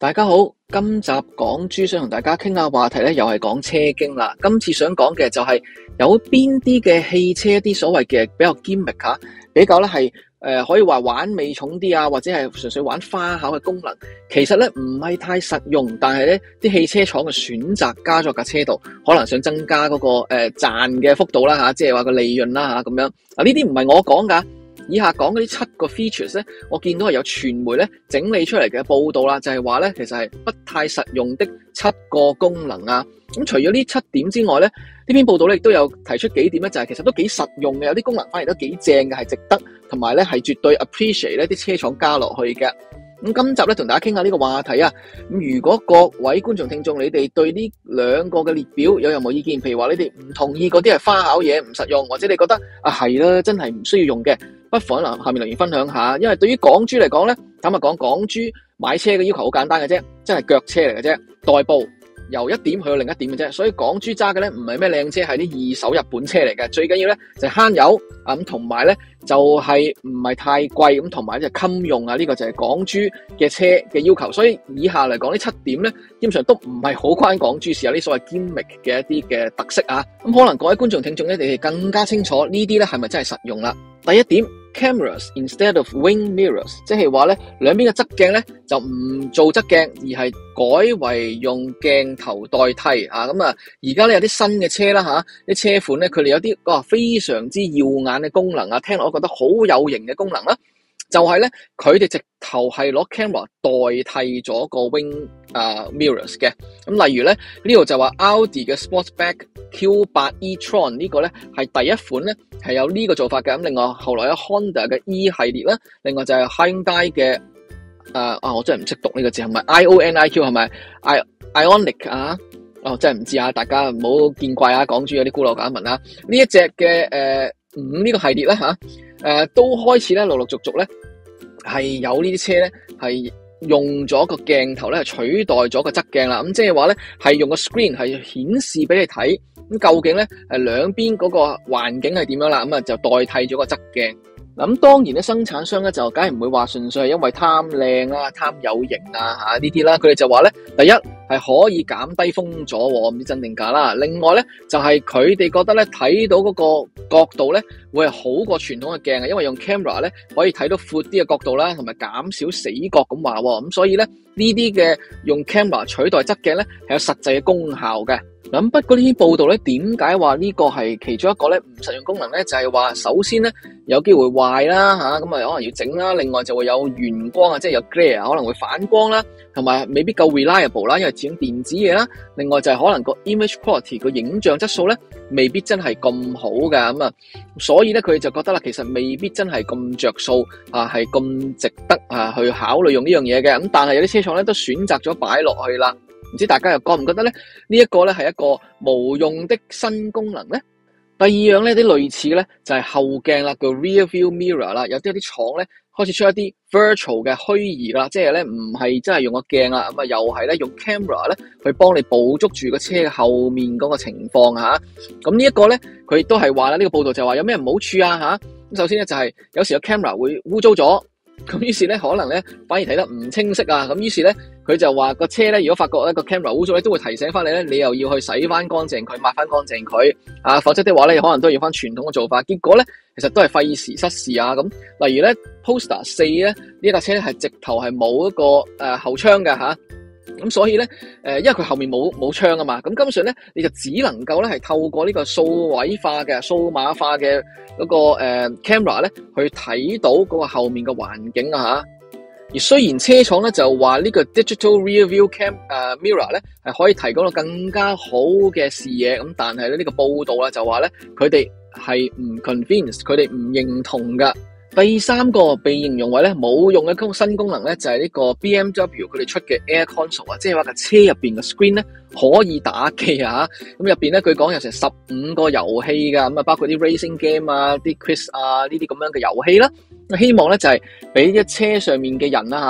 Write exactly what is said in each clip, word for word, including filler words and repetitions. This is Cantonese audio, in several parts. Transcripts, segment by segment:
大家好，今集港豬想同大家傾下話題咧，又係講車經啦。今次想講嘅就係有邊啲嘅汽車一啲所謂嘅比較 gimmick 吓，比較咧係誒可以話玩味重啲啊，或者係純粹玩花巧嘅功能，其實咧唔係太實用，但係咧啲汽車廠嘅選擇加咗架車度，可能想增加嗰、那個誒、呃、賺嘅幅度啦吓，即係話個利潤啦吓咁樣。啊呢啲唔係我講噶。以下講嗰啲七個 features 咧，我見到係有傳媒咧整理出嚟嘅報道啦，就係話咧其實係不太實用的七個功能啊。咁除咗呢七點之外咧，呢篇報道咧亦都有提出幾點咧，就係其實都幾實用嘅，有啲功能反而都幾正嘅，係值得同埋咧係絕對 appreciate 呢啲車廠加落去嘅。咁今集咧同大家傾下呢個話題啊。咁如果各位觀眾聽眾你哋對呢兩個嘅列表有任何意見，譬如話你哋唔同意嗰啲係花巧嘢唔實用，或者你覺得啊係啦真係唔需要用嘅，不妨嗱下面留言分享下。因為對於港豬嚟講咧，坦白講，港豬買車嘅要求好簡單嘅啫，真係腳車嚟嘅啫，代步由一點去到另一點嘅啫。所以港豬揸嘅咧唔係咩靚車，係啲二手日本車嚟嘅。最緊要咧就係慳油啊，咁同埋咧就係唔係太貴，咁同埋就襟用啊。呢個就係港豬嘅車嘅要求。所以以下嚟講呢七點咧，基本上都唔係好關港豬事，有啲所謂 gimmick 嘅一啲嘅特色啊。咁可能各位觀眾聽眾咧，你哋更加清楚呢啲咧係咪真係實用啦。第一點 ，cameras instead of wing mirrors， 即係話咧兩邊嘅側鏡咧就唔做側鏡，而係改為用鏡頭代替啊。咁啊，而家咧有啲新嘅車啦吓，啲車款咧佢哋有啲哇非常之耀眼嘅功能啊，聽落我覺得好有型嘅功能啦。就係咧，佢哋直頭係攞 camera 代替咗個 wing 啊、uh, mirrors 嘅。咁例如咧，呢度就話 Audi 嘅 Sportback Q 八 e-tron 呢個咧係第一款咧係有呢個做法嘅。咁另外後來有 Honda 嘅 E 系列啦，另外就係 Hyundai 嘅誒啊，我真係唔識讀呢個字係咪 I O N I Q 係咪 I Ioniq 啊？哦，真係唔知啊，大家唔好見怪啊，港豬有啲孤陋寡聞啊。呢一隻嘅誒五呢個系列咧吓。誒、呃，都開始咧，陸陸續續咧，係有呢啲車咧，係用咗個鏡頭咧，取代咗個側鏡啦。咁即係話咧，係用個 screen 係顯示俾你睇，咁究竟咧，誒兩邊嗰個環境係點樣啦？咁啊就代替咗個側鏡。咁當然咧，生產商咧就梗係唔會話純粹係因為貪靚啦、貪有型啊吓呢啲啦，佢哋就話咧，第一係可以減低風阻，唔知真定假啦。另外咧，就係佢哋覺得咧睇到嗰個角度咧會係好過傳統嘅鏡啊，因為用 camera 咧可以睇到闊啲嘅角度啦，同埋減少死角咁話。咁所以咧呢啲嘅用 camera 取代側鏡咧係有實際嘅功效嘅。咁不過呢啲報道咧，點解話呢個係其中一個咧唔實用功能咧？就係話首先咧有機會壞啦吓，咁啊可能要整啦。另外就會有眩光啊，即係有 glare 可能會反光啦，同埋未必夠 reliable 啦，因為始終電子嘢啦。另外就係可能個 image quality 個影像質素咧未必真係咁好㗎。咁啊，所以咧佢哋就覺得啦，其實未必真係咁着數啊，係咁值得啊去考慮用呢樣嘢嘅。咁但係有啲車廠咧都選擇咗擺落去啦。唔知大家又覺唔覺得咧？呢一個咧係一個無用的新功能咧。第二樣咧啲類似咧就係後鏡啦，個 rear view mirror 啦。有啲啲廠咧開始出一啲 virtual 嘅虛擬啦，即係咧唔係真係用個鏡啦，咁啊又係咧用 camera 咧去幫你捕捉住個車嘅後面嗰個情況吓。咁呢一個咧佢亦都係話啦，呢個報道就話有咩唔好處啊吓。咁首先咧就係有時個 camera 會污糟咗。咁於是咧，可能咧反而睇得唔清晰啊！咁於是咧，佢就話個車咧，如果發覺一個 camera 污糟咧，都會提醒翻你咧，你又要去洗翻乾淨佢，抹翻乾淨佢啊！否則的話咧，可能都要翻傳統嘅做法。結果咧，其實都係費時失事啊！咁例如咧 ，Polestar 四咧呢一架車咧係直頭係冇一個誒、呃、後窗嘅吓。咁所以咧，誒，因為佢後面冇冇窗啊嘛，咁根本上咧，你就只能夠咧係透過呢個數位化嘅、數碼化嘅嗰個誒 camera 咧，去睇到嗰個後面嘅環境啊吓。而雖然車廠咧就話呢個 digital rear view cam 誒 mirror 咧係可以提供到更加好嘅視野，咁但係咧呢個報道啦就話咧佢哋係唔 convinced，佢哋唔認同噶。第三個被形容為咧冇用嘅功新功能咧，就係呢個 B M W 佢哋出嘅 Air Console 啊，即係話架車入邊嘅 screen 咧可以打機啊，咁入邊咧佢講有成十五個遊戲噶，咁啊包括啲 racing game 啊、啲 quiz 啊呢啲咁樣嘅遊戲啦。希望咧就係俾啲車上面嘅人啦吓，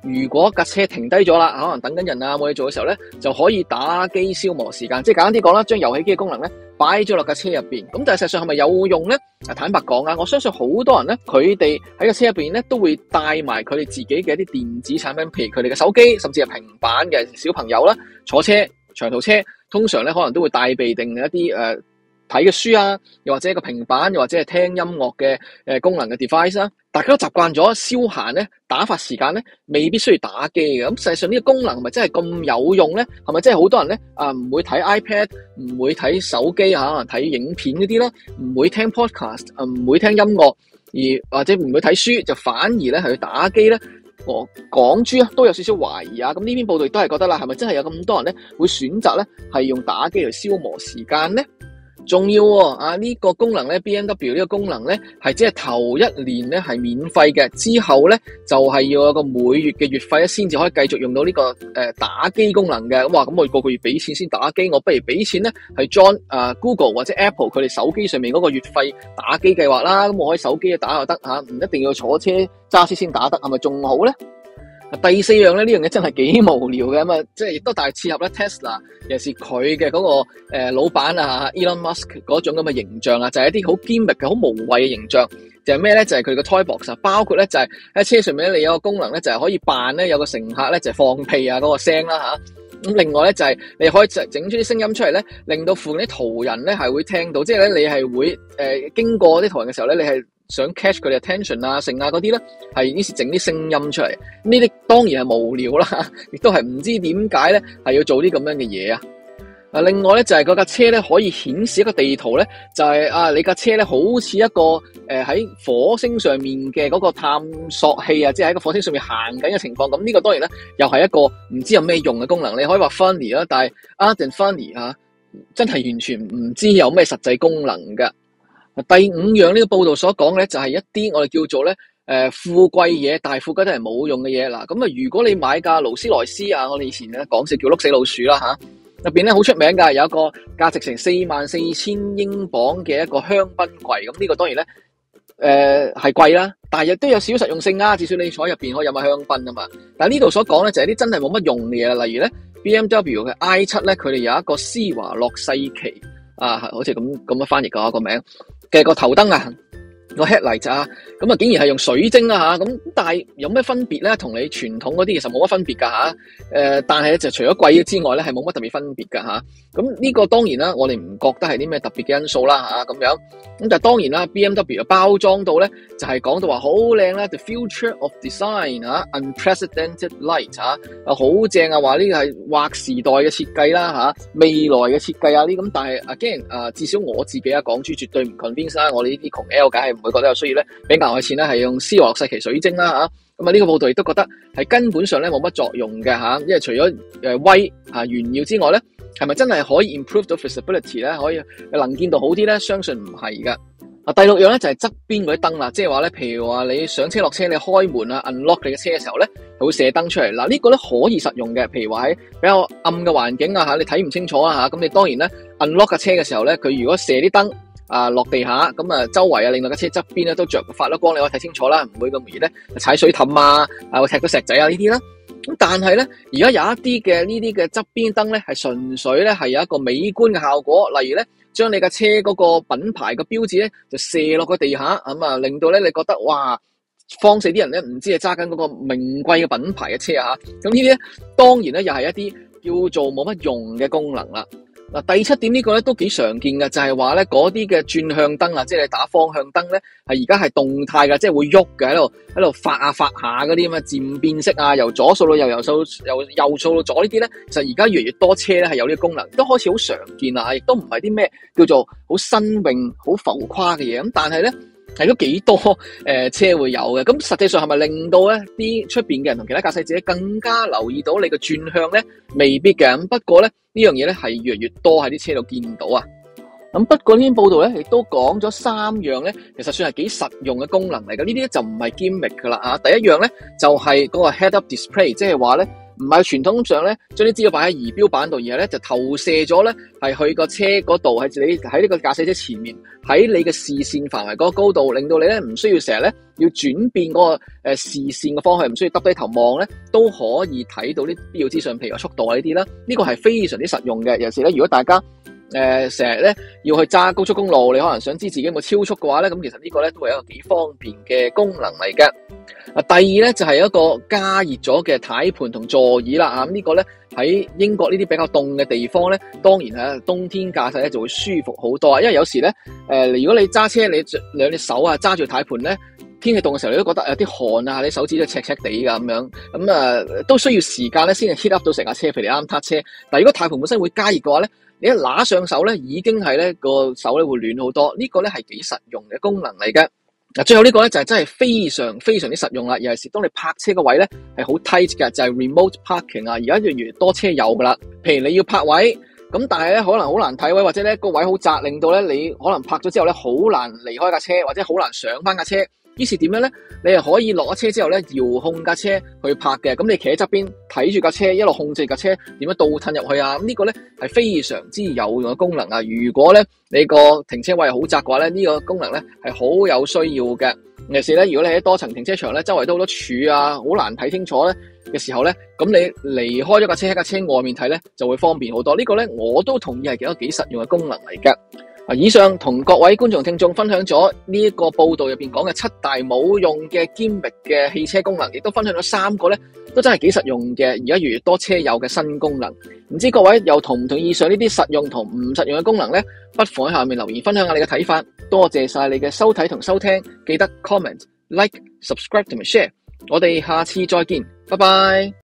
如果架車停低咗啦，可能等緊人啊冇嘢做嘅時候咧，就可以打機消磨時間。即係簡單啲講啦，將遊戲機嘅功能咧擺咗落架車入邊。咁但係實際上係咪有用咧？坦白講啊，我相信好多人咧，佢哋喺架車入邊咧都會帶埋佢哋自己嘅一啲電子產品，譬如佢哋嘅手機，甚至係平板嘅小朋友啦，坐車長途車通常咧可能都會帶備定一啲誒睇嘅書啊，又或者一個平板，又或者係聽音樂嘅誒功能嘅 device 啦。大家都習慣咗消閒咧，打發時間咧，未必需要打機嘅。咁實際上呢個功能係咪真係咁有用咧？係咪真係好多人咧啊唔會睇 iPad，唔會睇手機嚇，可能睇影片嗰啲啦，唔會聽 podcast， 啊唔會聽音樂，而或者唔會睇書，就反而咧係去打機咧。我港豬啊都有少少懷疑啊。咁呢篇報道亦都係覺得啦，係咪真係有咁多人咧會選擇咧係用打機嚟消磨時間咧？仲要喎啊！呢個功能咧 ，B M W 呢個功能咧係只係頭一年咧係免費嘅，之後咧就係要有個每月嘅月費咧先至可以繼續用到呢個誒打機功能嘅。咁話咁我個個月俾錢先打機，我不如俾錢咧係 join 啊 Google 或者 Apple 佢哋手機上面嗰個月費打機計劃啦。咁我可以手機打就得嚇，唔一定要坐車揸車先打得，係咪仲好咧？第四樣咧，呢樣嘢真係幾無聊嘅，咁啊，即係亦都大切合咧 Tesla，尤其是佢嘅嗰個誒、呃、老闆啊 Elon Musk 嗰種咁嘅形象啊，就係、是、一啲好 gimmick 嘅好無謂嘅形象。就係咩咧？就係佢個 Toy Box 啊，包括咧就係喺車上面咧，你有個功能咧，就係可以扮咧有個乘客咧就係放屁啊嗰個聲啦吓。咁另外咧就係你可以整整出啲聲音出嚟咧，令到附近啲途人咧係會聽到，即係咧你係會誒、呃、經過啲途人嘅時候咧，你係想 catch 佢哋 attention 啊、剩啊嗰啲咧，係於是整啲聲音出嚟。呢啲當然係無聊啦，亦都係唔知點解咧係要做啲咁樣嘅嘢啊！啊，另外咧就係嗰架車咧可以顯示一個地圖咧，就係、是、啊你架車咧好似一個誒喺、呃、火星上面嘅嗰個探索器啊，即係喺個火星上面行緊嘅情況。咁呢個當然咧又係一個唔知有咩用嘅功能。你可以話 funny 啦，但係 other than funny 啊，真係完全唔知有咩實際功能㗎。第五樣呢個報道所講咧，就係一啲我哋叫做咧誒、呃、富貴嘢，但係富貴都係冇用嘅嘢嗱。咁啊，如果你買架勞斯萊斯啊，我哋以前咧講笑叫碌死老鼠啦嚇，入邊咧好出名㗎，有一個價值成四萬四千英鎊嘅一個香檳櫃。咁呢個當然咧誒係貴啦，但係亦都有少少實用性啊。至少你坐喺入邊可以飲下香檳啊嘛。但係呢度所講咧就係啲真係冇乜用嘅嘢啦，例如咧 B M W 嘅 I 七咧，佢哋有一個施華洛世奇啊，好似咁咁樣翻譯嘅個名嘅個頭燈啊，個 headlight 啊，咁啊竟然係用水晶啊嚇，咁但係有咩分別咧？同你傳統嗰啲其實冇乜分別㗎嚇，誒，但係就除咗貴之外咧，係冇乜特別分別㗎嚇。咁呢個當然啦，我哋唔覺得係啲咩特別嘅因素啦嚇，咁樣。咁但係當然啦 ，B M W 包裝到咧就係講到話好靚啦 ，The future of design 嚇 ，unprecedented light 嚇，啊好正啊，話呢個係劃時代嘅設計啦嚇，未來嘅設計啊呢咁，但係 again 啊，至少我自己啊港豬絕對唔 convince 啦，我哋呢啲窮 L 梗係唔會覺得有需要咧，俾額外錢咧係用施華洛世奇水晶啦嚇。咁啊呢個報道亦都覺得係根本上咧冇乜作用嘅嚇，因為除咗誒威嚇炫耀之外咧，係咪真係可以 improve 到 visibility 咧？可以能見度好啲咧？相信唔係㗎。啊，第六樣咧就係側邊嗰啲燈啦，即係話咧，譬如話你上車落車，你開門啊 unlock 你嘅車嘅時候咧，佢會射燈出嚟。嗱、這個、呢個咧可以實用嘅，譬如話喺比較暗嘅環境啊嚇，你睇唔清楚啊嚇，咁你當然咧 unlock 架車嘅時候咧，佢如果射啲燈啊落地下，咁啊周圍啊令到架車側邊咧都着發咗光，你可以睇清楚啦，唔會咁容易咧踩水氹啊，啊會踢到石仔啊呢啲啦。咁但係咧，而家有一啲嘅呢啲嘅側邊燈咧，係純粹咧係有一個美觀嘅效果，例如咧將你架車嗰個品牌嘅標誌咧就射落個地下，咁啊令到咧你覺得哇，方死啲人咧唔知係揸緊嗰個名貴嘅品牌嘅車啊，咁呢啲咧當然咧又係一啲叫做冇乜用嘅功能啦。嗱，第七點呢個咧都幾常見嘅，就係話咧嗰啲嘅轉向燈啊，即係你打方向燈咧，係而家係動態嘅，即係會喐嘅，喺度喺度發下發下嗰啲咁嘅漸變色啊，由左掃到右，右掃由右掃到左呢啲咧，其實而家越嚟越多車咧係有呢個功能，都開始好常見啦，亦都唔係啲咩叫做好新穎、好浮誇嘅嘢，咁但係咧係都幾多誒、呃、車會有嘅，咁實際上係咪令到咧啲出邊嘅人同其他駕駛者更加留意到你嘅轉向咧？未必嘅，咁不過咧。呢樣嘢咧係越嚟越多喺啲車度見到啊！咁不過呢篇報道咧亦都講咗三樣咧，其實算係幾實用嘅功能嚟嘅。呢啲就唔係 gimmick 噶啦嚇。第一樣咧就係、是、嗰個 head-up display，即係話咧唔係傳統上咧將啲資料擺喺儀表板度，而係咧就投射咗咧係去個車嗰度，係你喺呢個駕駛者前面，喺你嘅視線範圍嗰個高度，令到你咧唔需要成日咧要轉變嗰個誒視線嘅方向，唔需要耷低頭望咧，都可以睇到啲必要資訊，譬如話速度啊呢啲啦。呢個係非常之實用嘅。尤其是咧，如果大家誒成日咧要去揸高速公路，你可能想知自己有冇超速嘅話咧，咁其實呢個咧都係一個幾方便嘅功能嚟嘅。啊，第二咧就係一個加熱咗嘅軚盤同座椅啦。啊，咁呢個咧喺英國呢啲比較凍嘅地方咧，當然係冬天駕駛咧就會舒服好多啊。因為有時咧，誒、呃、如果你揸車，你兩隻手啊揸住軚盤咧，天氣凍嘅時候，你都覺得有啲汗啊，你手指都赤赤地噶咁樣，咁啊、呃、都需要時間咧先係 heat up 到成架車，譬如你啱撻車。但係如果軚盤本身會加熱嘅話咧，你一拿上手咧，已經係咧個手咧會暖好多。呢個咧係幾實用嘅功能嚟嘅。嗱，最後呢個咧就係真係非常非常之實用啦。尤其是當你泊車個位咧係好 tight 嘅，就係 remote parking 啊。而家越嚟越多車有噶啦。譬如你要泊位，咁但係咧可能好難睇位，或者咧個位好窄，令到咧你可能泊咗之後咧好難離開架車，或者好難上翻架車。於是點樣咧？你係可以落咗車之後咧，遙控架車去泊嘅。咁你企喺側邊睇住架車，一路控制架車點樣倒褪入去啊？咁、這個、呢個咧係非常之有用嘅功能啊！如果咧你個停車位好窄嘅話咧，呢、這個功能咧係好有需要嘅。尤其是咧，如果你喺多層停車場咧，周圍都好多柱啊，好難睇清楚咧嘅時候咧，咁你離開咗架車喺架車外面睇咧，就會方便好多。這個、呢個咧我都同意係幾多幾實用嘅功能嚟嘅。啊！以上同各位觀眾聽眾分享咗呢一個報道入邊講嘅七大冇用嘅堅密嘅汽車功能，亦都分享咗三個咧，都真係幾實用嘅。而家越嚟越多車有嘅新功能，唔知各位又同唔同意上呢啲實用同唔實用嘅功能呢？不妨喺下面留言分享下你嘅睇法。多謝晒你嘅收睇同收聽，記得 comment、like、subscribe 同埋 share。我哋下次再見，拜拜。